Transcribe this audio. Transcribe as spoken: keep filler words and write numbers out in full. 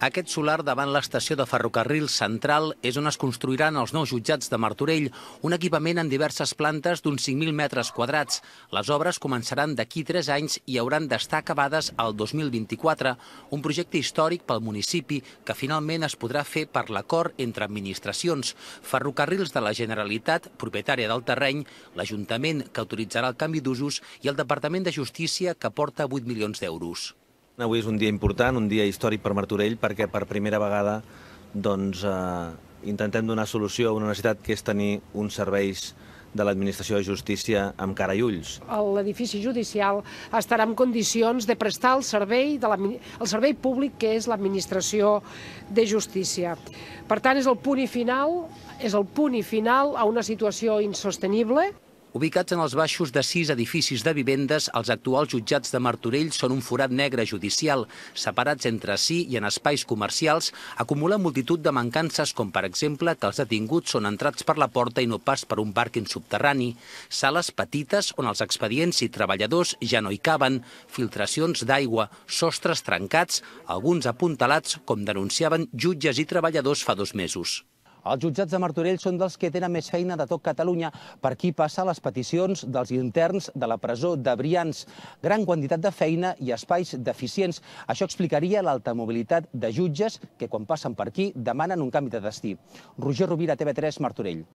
Aquest solar davant l'estació de ferrocarril central és on es construiran els nous jutjats de Martorell, un equipament en diverses plantes d'uns cinc mil metres quadrats. Les obres començaran d'aquí tres anys i hauran d'estar acabades al dos mil vint-i-quatre, un projecte històric pel municipi que finalment es podrà fer per l'acord entre administracions, Ferrocarrils de la Generalitat, propietària del terreny, l'Ajuntament, que autoritzarà el canvi d'usos, i el Departament de Justícia, que aporta vuit milions d'euros. Avui és un dia important, un dia històric per Martorell, perquè per primera vegada doncs, eh, intentem donar solució a una necessitat que és tenir uns serveis de l'Administració de Justícia amb cara i ulls. L'edifici judicial estarà en condicions de prestar el servei, de la, el servei públic que és l'Administració de Justícia. Per tant, és el punt i final, és el punt i final a una situació insostenible. Ubicats en els baixos de sis edificis de vivendes, els actuals jutjats de Martorell són un forat negre judicial. Separats entre si i en espais comercials, acumulen multitud de mancances, com per exemple que els detinguts són entrats per la porta i no pas per un pàrquing subterrani. Sales petites on els expedients i treballadors ja no hi caben, filtracions d'aigua, sostres trencats, alguns apuntalats, com denunciaven jutges i treballadors fa dos mesos. Els jutjats de Martorell són dels que tenen més feina de tot Catalunya. Per aquí passa les peticions dels interns de la presó de Brians. Gran quantitat de feina i espais deficients. Això explicaria l'alta mobilitat de jutges que, quan passen per aquí, demanen un canvi de destí. Roger Rovira, T V tres, Martorell.